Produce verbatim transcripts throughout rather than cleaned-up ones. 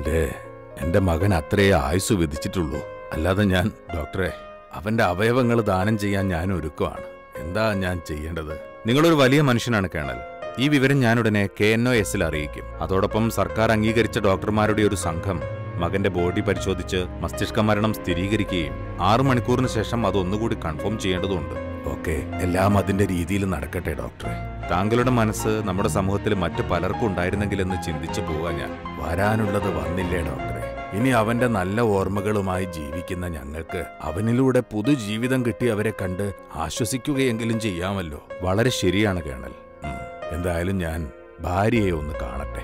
എന്റെ എന്റെ മകൻ അത്രേ ആയുസ് വിധിച്ചിട്ടുള്ളൂ. അല്ലാതെ ഞാൻ ഡോക്ടറെ അവന്റെ അവയവങ്ങൾ ദാനം ചെയ്യാൻ ഞാൻ ഒരുക്കമാണ്. എന്താ ഞാൻ ചെയ്യേണ്ടത്? നിങ്ങളൊരു വലിയ മനുഷ്യനാണ് കേണൽ. ഈ വിവരം ഞാനുടനെ കെ എൻ ഒ എസിൽ അറിയിക്കും. അതോടൊപ്പം സർക്കാർ അംഗീകരിച്ച ഡോക്ടർമാരുടെ ഒരു സംഘം മകന്റെ ബോഡി പരിശോധിച്ച് മസ്തിഷ്ക മരണം സ്ഥിരീകരിക്കുകയും ആറു മണിക്കൂറിന് ശേഷം അതൊന്നുകൂടി കൺഫേം ചെയ്യേണ്ടതുണ്ട്. ഓക്കെ, എല്ലാം അതിന്റെ രീതിയിൽ നടക്കട്ടെ ഡോക്ടറെ. താങ്കളുടെ മനസ്സ് നമ്മുടെ സമൂഹത്തിൽ മറ്റു പലർക്കും ഉണ്ടായിരുന്നെങ്കിലെന്ന് ചിന്തിച്ചു പോകാൻ ഞാൻ. വരാനുള്ളത് വന്നില്ലേ ഡോക്ടറെ? ഇനി അവന്റെ നല്ല ഓർമ്മകളുമായി ജീവിക്കുന്ന ഞങ്ങൾക്ക് അവനിലൂടെ പുതുജീവിതം കിട്ടി അവരെ കണ്ട് ആശ്വസിക്കുകയെങ്കിലും ചെയ്യാമല്ലോ. വളരെ ശരിയാണ് കേണൽ. എന്തായാലും ഞാൻ ഭാര്യയെ ഒന്ന് കാണട്ടെ.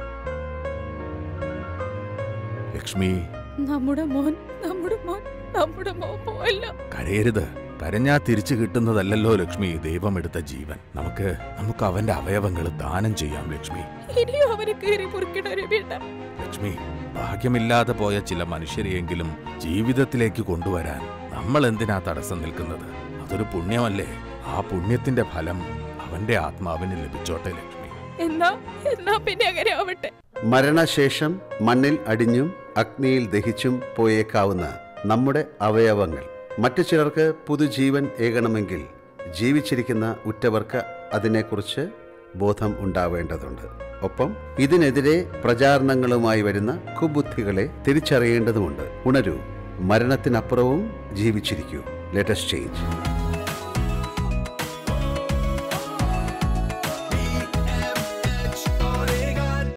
ലക്ഷ്മി, നമ്മുടെ മോൻ നമ്മുടെ മോൻ നമ്മുടെ മോൻ പോയല്ല. കരയരുത്. കരഞ്ഞാ തിരിച്ചു കിട്ടുന്നതല്ലോ ലക്ഷ്മി ദൈവം എടുത്ത ജീവൻ. നമുക്ക് നമുക്ക് അവന്റെ അവയവങ്ങൾ ദാനം ചെയ്യാം ലക്ഷ്മി. ഇനിയും അവനെ കീറി മുറിക്കണേ വേണ്ട ലക്ഷ്മി. ഭാഗ്യമില്ലാതെ പോയ ചില മനുഷ്യരെയെങ്കിലും ജീവിതത്തിലേക്ക് കൊണ്ടുവരാൻ നമ്മൾ എന്തിനാ തടസ്സം നിൽക്കുന്നത്? അതൊരു പുണ്യമല്ലേ? ആ പുണ്യത്തിന്റെ ഫലം അവന്റെ ആത്മാവിന് ലഭിച്ചോട്ടെ ലക്ഷ്മി. എന്നാ എന്നാ പിന്നെ അങ്ങനെ ആവട്ടെ. മരണശേഷം മണ്ണിൽ അടിഞ്ഞും അഗ്നിയിൽ ദഹിച്ചും പോയേക്കാവുന്ന നമ്മുടെ അവയവങ്ങൾ മറ്റു ചിലർക്ക് പുതുജീവൻ ഏകണമെങ്കിൽ ജീവിച്ചിരിക്കുന്ന ഉറ്റവർക്ക് അതിനെക്കുറിച്ച് ബോധം ഉണ്ടാവേണ്ടതുണ്ട്. ഒപ്പം ഇതിനെതിരെ പ്രചാരണങ്ങളുമായി വരുന്ന കുബുദ്ധികളെ തിരിച്ചറിയേണ്ടതുമുണ്ട്. ഉണരൂ, മരണത്തിനപ്പുറവും ജീവിച്ചിരിക്കൂ. Let us change.